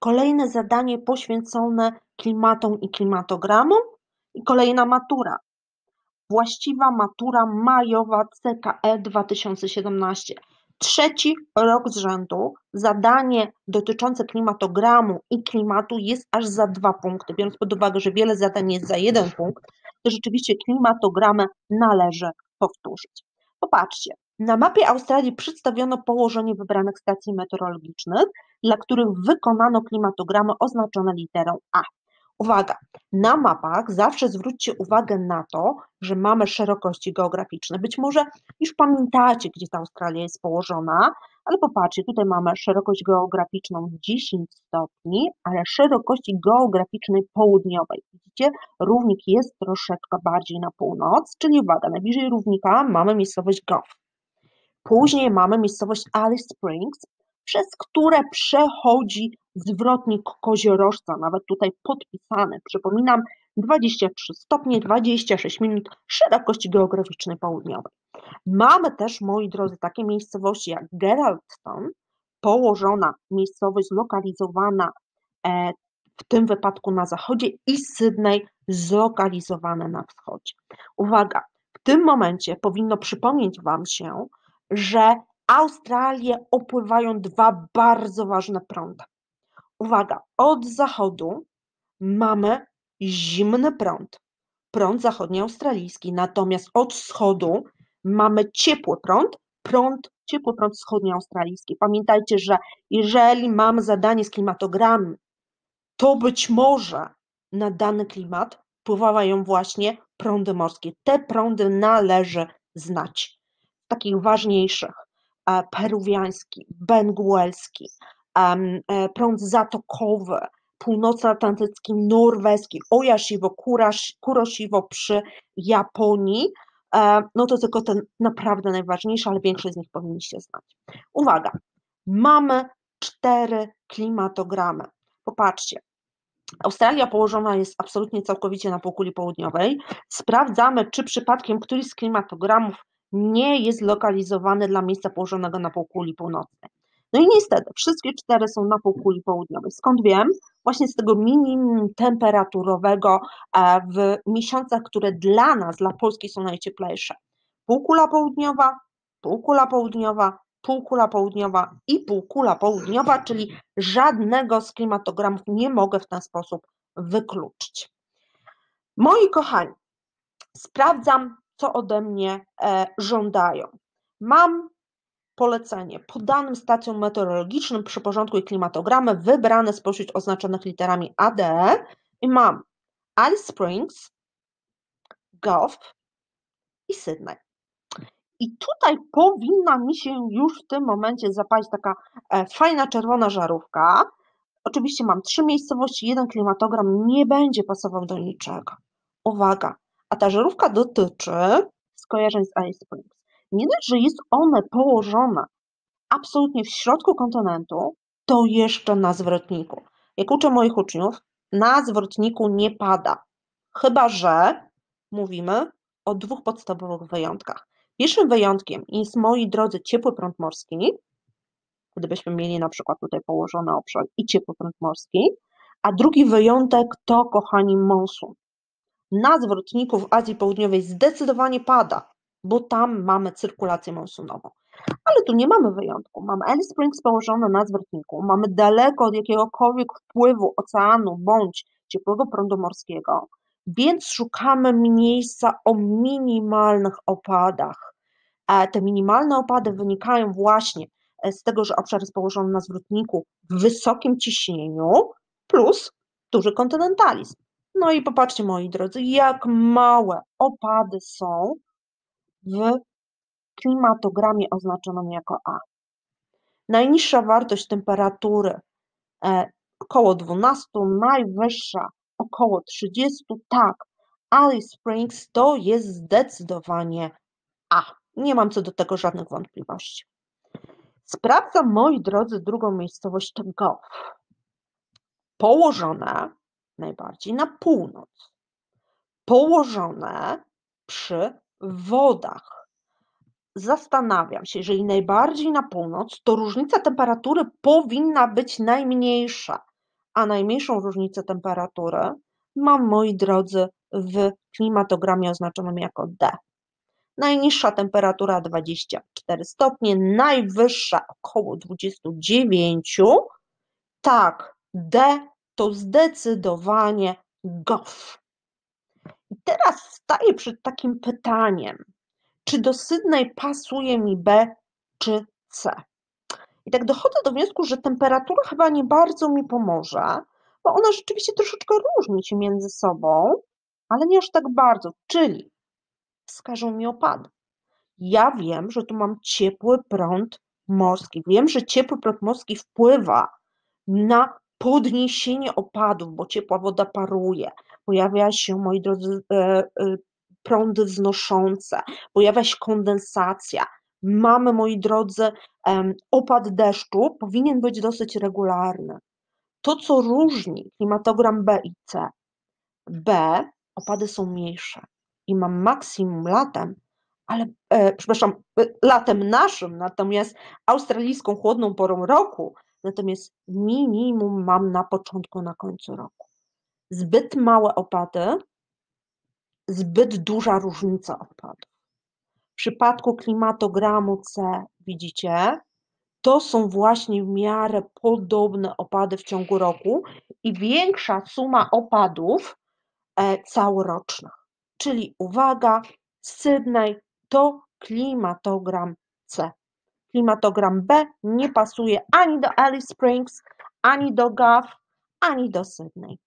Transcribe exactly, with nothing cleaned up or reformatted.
Kolejne zadanie poświęcone klimatom i klimatogramom i kolejna matura. Właściwa matura majowa C K E dwa tysiące siedemnaście. Trzeci rok z rzędu zadanie dotyczące klimatogramu i klimatu jest aż za dwa punkty. Biorąc pod uwagę, że wiele zadań jest za jeden punkt, to rzeczywiście klimatogramę należy powtórzyć. Popatrzcie, na mapie Australii przedstawiono położenie wybranych stacji meteorologicznych, dla których wykonano klimatogramy oznaczone literą A. Uwaga, na mapach zawsze zwróćcie uwagę na to, że mamy szerokości geograficzne. Być może już pamiętacie, gdzie ta Australia jest położona, ale popatrzcie, tutaj mamy szerokość geograficzną dziesięć stopni, ale szerokości geograficznej południowej. Widzicie, równik jest troszeczkę bardziej na północ, czyli uwaga, najbliżej równika mamy miejscowość Gough. Później mamy miejscowość Alice Springs, przez które przechodzi zwrotnik koziorożca, nawet tutaj podpisany. Przypominam, dwadzieścia trzy stopnie, dwadzieścia sześć minut szerokości geograficznej południowej. Mamy też, moi drodzy, takie miejscowości jak Geraldton, położona miejscowość zlokalizowana e, w tym wypadku na zachodzie, i Sydney zlokalizowane na wschodzie. Uwaga, w tym momencie powinno przypomnieć Wam się, że Australię opływają dwa bardzo ważne prądy. Uwaga, od zachodu mamy zimny prąd, prąd zachodnioaustralijski, natomiast od wschodu mamy ciepły prąd, prąd, ciepły prąd wschodnioaustralijski. Pamiętajcie, że jeżeli mamy zadanie z klimatogramem, to być może na dany klimat wpływają właśnie prądy morskie. Te prądy należy znać. Takich ważniejszych, peruwiański, benguelski, prąd zatokowy, północnoatlantycki, norweski, Oyashiwo, Kuroshiwo przy Japonii, no to tylko ten naprawdę najważniejszy, ale większość z nich powinniście znać. Uwaga, mamy cztery klimatogramy. Popatrzcie, Australia położona jest absolutnie całkowicie na półkuli południowej. Sprawdzamy, czy przypadkiem któryś z klimatogramów nie jest lokalizowany dla miejsca położonego na półkuli północnej. No i niestety, wszystkie cztery są na półkuli południowej. Skąd wiem? Właśnie z tego minimum temperaturowego w miesiącach, które dla nas, dla Polski są najcieplejsze. Półkula południowa, półkula południowa, półkula południowa i półkula południowa, czyli żadnego z klimatogramów nie mogę w ten sposób wykluczyć. Moi kochani, sprawdzam, co ode mnie e, żądają. Mam polecenie. Po danym stacjom meteorologicznym przyporządkuj klimatogramy wybrane spośród oznaczonych literami A D E i mam Alice Springs, Gough i Sydney. I tutaj powinna mi się już w tym momencie zapalić taka e, fajna czerwona żarówka. Oczywiście mam trzy miejscowości, jeden klimatogram nie będzie pasował do niczego. Uwaga, a ta żarówka dotyczy skojarzeń z Alice Springs. Nie dość, że jest ona położona absolutnie w środku kontynentu, to jeszcze na zwrotniku. Jak uczę moich uczniów, na zwrotniku nie pada. Chyba że mówimy o dwóch podstawowych wyjątkach. Pierwszym wyjątkiem jest, moi drodzy, ciepły prąd morski, gdybyśmy mieli na przykład tutaj położony obszar i ciepły prąd morski, a drugi wyjątek to, kochani, monsun. Na zwrotniku w Azji Południowej zdecydowanie pada, bo tam mamy cyrkulację monsunową. Ale tu nie mamy wyjątku. Mamy Alice Springs położone na zwrotniku, mamy daleko od jakiegokolwiek wpływu oceanu bądź ciepłego prądu morskiego, więc szukamy miejsca o minimalnych opadach. Te minimalne opady wynikają właśnie z tego, że obszar jest położony na zwrotniku w wysokim ciśnieniu plus duży kontynentalizm. No i popatrzcie, moi drodzy, jak małe opady są w klimatogramie oznaczonym jako A. Najniższa wartość temperatury e, około dwanaście, najwyższa około trzydzieści. Tak, Alice Springs to jest zdecydowanie A. Nie mam co do tego żadnych wątpliwości. Sprawdzam, moi drodzy, drugą miejscowość Gough. Położone najbardziej na północ. Położone przy wodach. Zastanawiam się, jeżeli najbardziej na północ, to różnica temperatury powinna być najmniejsza, a najmniejszą różnicę temperatury mam, moi drodzy, w klimatogramie oznaczonym jako D. Najniższa temperatura dwadzieścia cztery stopnie, najwyższa około dwadzieścia dziewięć. Tak, D to zdecydowanie Gough. I teraz staję przed takim pytaniem, czy do Sydney pasuje mi B czy C? I tak dochodzę do wniosku, że temperatura chyba nie bardzo mi pomoże, bo ona rzeczywiście troszeczkę różni się między sobą, ale nie aż tak bardzo, czyli wskażą mi opady. Ja wiem, że tu mam ciepły prąd morski. Wiem, że ciepły prąd morski wpływa na podniesienie opadów, bo ciepła woda paruje. Pojawia się, moi drodzy, prądy wznoszące, pojawia się kondensacja. Mamy, moi drodzy, opad deszczu, powinien być dosyć regularny. To, co różni klimatogram B i C. B, opady są mniejsze i mam maksimum latem, ale, e, przepraszam, latem naszym, natomiast australijską chłodną porą roku, natomiast minimum mam na początku, na końcu roku. Zbyt małe opady, zbyt duża różnica opadów. W przypadku klimatogramu C, widzicie, to są właśnie w miarę podobne opady w ciągu roku i większa suma opadów e, całorocznych. Czyli uwaga, Sydney to klimatogram C. Klimatogram B nie pasuje ani do Alice Springs, ani do Gough, ani do Sydney.